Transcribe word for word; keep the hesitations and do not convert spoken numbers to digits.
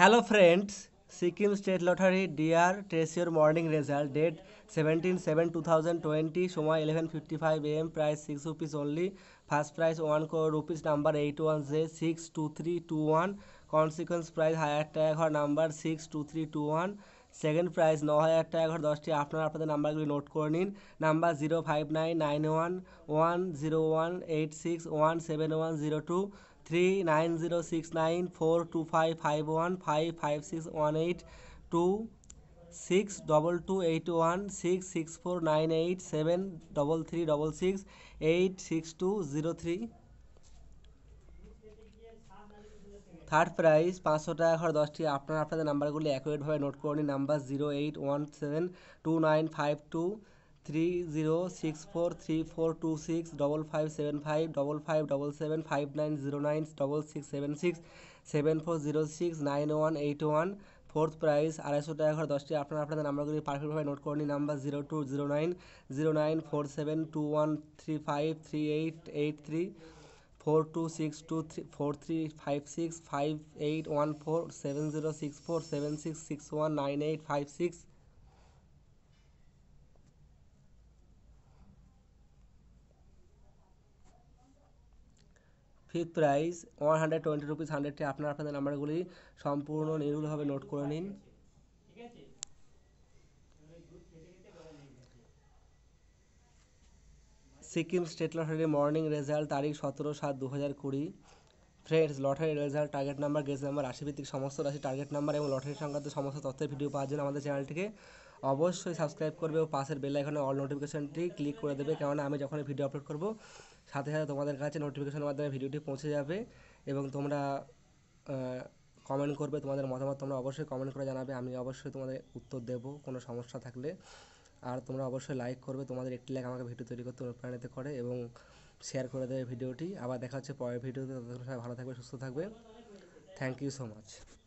Hello friends, Sikkim State Lottery dear trace your morning result date seventeen seven twenty twenty সময় eleven fifty-five a m price six rupees only first prize one crore rupees number eight one J six two three two one consequence prize হাজার টাকা ঘর number six two three two one second prize ন হাজার টাকা ঘর দশটি আপনারা আপনাদের নাম্বারগুলি নোট করে নিন number zero five nine nine one one zero one eight six one seven one zero two three nine zero six nine four two five five one five five six one eight two six double two eight one six six four nine eight seven double three double six eight six two zero three third prize পাঁচশো টাকা ঘর দশটি আপনারা আপনাদের নাম্বারগুলি অ্যাকুরেটভাবে note করে নিন number zero eight one seven two nine five two three zero six four three four two six double five seven five double five double seven five nine zero nine double six seven six seven four zero six nine one eight one fourth prize আড়াইশো টাকা ঘর দশটি আপনারা আপনাদের নাম্বারগুলি পারফেক্টভাবে note করে নিন number zero two zero nine zero nine four seven two one three five three eight eight three four two six two three four three five six five eight one four seven zero six four seven six six one nine eight five six fifth prize one hundred twenty rupees হান্ড্রেডটি আপনারা আপনাদের নাম্বারগুলি সম্পূর্ণ নির্ভুলভাবে note করে নিন Sikkim state lottery morning result তারিখ সতেরো সাত দু হাজার কুড়ি friends lottery result target number guess number রাশিভিত্তিক সমস্ত রাশি টার্গেট নাম্বার এবং লটারি সংক্রান্ত সমস্ত তথ্যের ভিডিও পাওয়ার জন্য আমাদের চ্যানেলটিকে অবশ্যই সাবস্ক্রাইব করবে ও পাশের বেল আইকনে অল নোটিফিকেশনটি ক্লিক করে দেবে কেননা আমি যখন ভিডিও আপলোড করব সাথে সাথে তোমাদের কাছে নোটিফিকেশনের মাধ্যমে ভিডিওটি পৌঁছে যাবে এবং তোমরা কমেন্ট করবে তোমাদের মতামত তোমরা অবশ্যই কমেন্ট করে জানাবে আমি অবশ্যই তোমাদের উত্তর দেবো কোনো সমস্যা থাকলে আর তোমরা অবশ্যই লাইক করবে তোমাদের একটি লাইক আমাকে ভিডিও তৈরি করতে অনুপ্রাণিত করে এবং শেয়ার করে দেবে ভিডিওটি আবার দেখা হচ্ছে পরের ভিডিওতে ততক্ষণ সবাই ভালো থাকবে সুস্থ থাকবে থ্যাংক ইউ সো মাচ